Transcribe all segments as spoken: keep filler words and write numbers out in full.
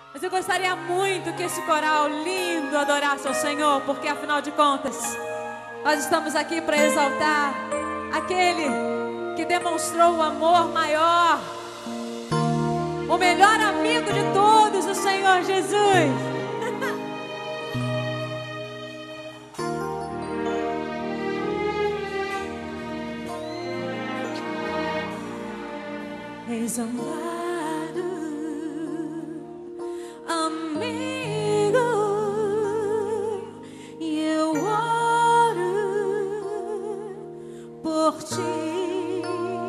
Mas eu gostaria muito que esse coral lindo adorasse ao Senhor, porque afinal de contas, nós estamos aqui para exaltar aquele que demonstrou o amor maior, o melhor amigo de todos, o Senhor Jesus. Eis amado amigo, e eu oro por ti,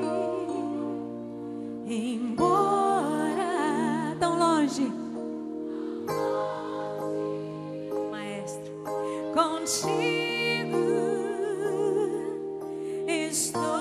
embora tão longe, Maestro, contigo estou.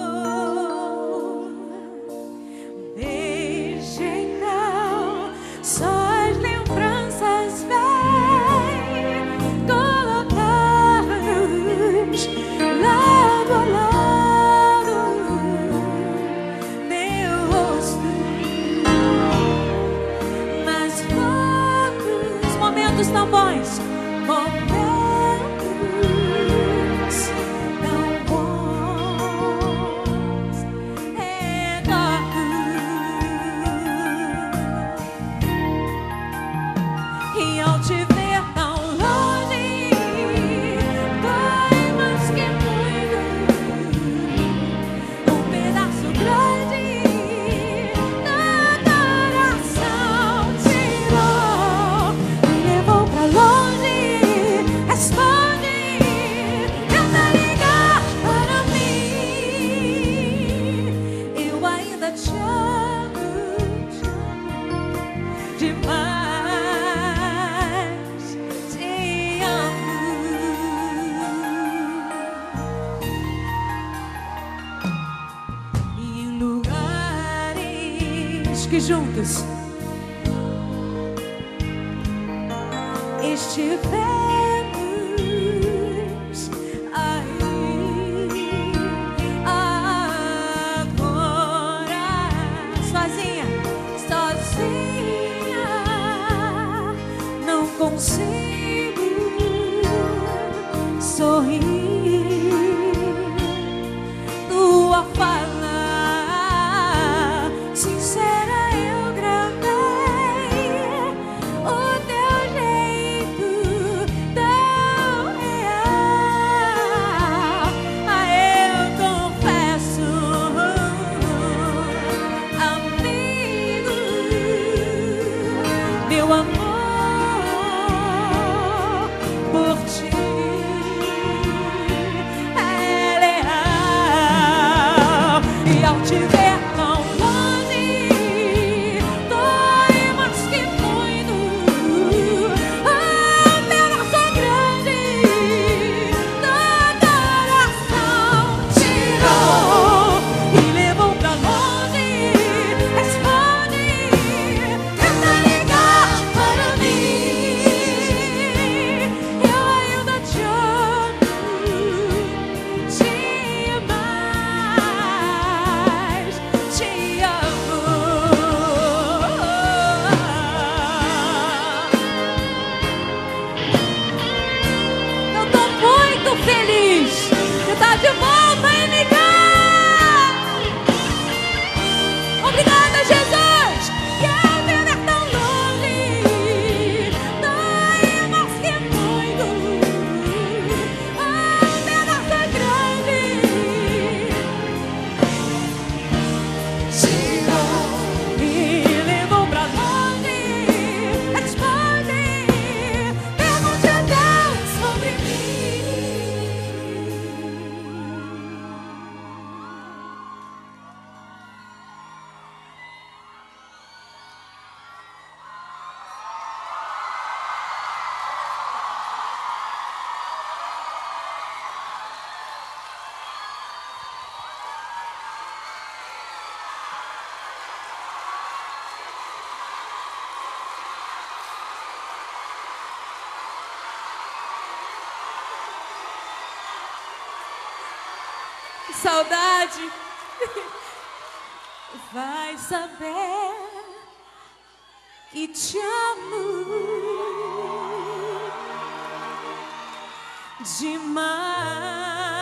Tão bons, momentos tão bons, enormes. E ao te ver tão longe, dói mais que muito, um pedaço grande do coração tirou. Longe, responde, tenta ligar para mim. Eu ainda te amo, te amo demais, te amo. E em lugares que juntos estivemos aí, agora sozinha, sozinha, não consigo sorrir. Tua fala sincera eu gravei, o teu jeito tão real. Ah, eu confesso, amigo, meu amor por ti é leal. E ao te ver tão longe, dói mais que muito, um pedaço grande do coração tirou e levou pra longe. Responde, tenta ligar para mim. Eu ainda te amo demais, te amo. Eu tô muito feliz de estar de volta em ligar. Obrigada, Jesus, que ao me ver tão longe, dói mais que muito, um pedaço grande tirou e levou pra longe. Responde, pergunte a Deus sobre mim. Que saudade. Vai saber e te amo demais.